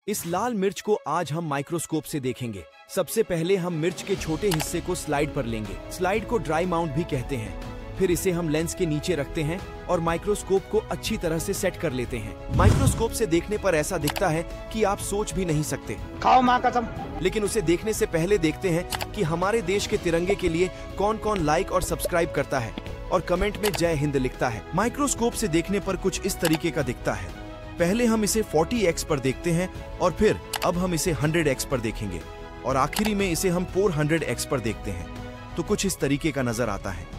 इस लाल मिर्च को आज हम माइक्रोस्कोप से देखेंगे। सबसे पहले हम मिर्च के छोटे हिस्से को स्लाइड पर लेंगे। स्लाइड को ड्राई माउंट भी कहते हैं। फिर इसे हम लेंस के नीचे रखते हैं और माइक्रोस्कोप को अच्छी तरह से सेट कर लेते हैं। माइक्रोस्कोप से देखने पर ऐसा दिखता है कि आप सोच भी नहीं सकते। खाओ माँ कसम। लेकिन उसे देखने से पहले देखते हैं कि हमारे देश के तिरंगे के लिए कौन कौन लाइक और सब्सक्राइब करता है और कमेंट में जय हिंद लिखता है। माइक्रोस्कोप से देखने पर कुछ इस तरीके का दिखता है। पहले हम इसे 40x पर देखते हैं और फिर अब हम इसे 100x पर देखेंगे और आखिरी में इसे हम 400x पर देखते हैं तो कुछ इस तरीके का नजर आता है।